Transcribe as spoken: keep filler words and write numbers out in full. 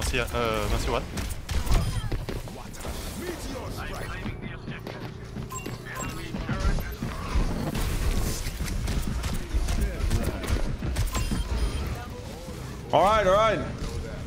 merci, euh, merci One. All right, all right.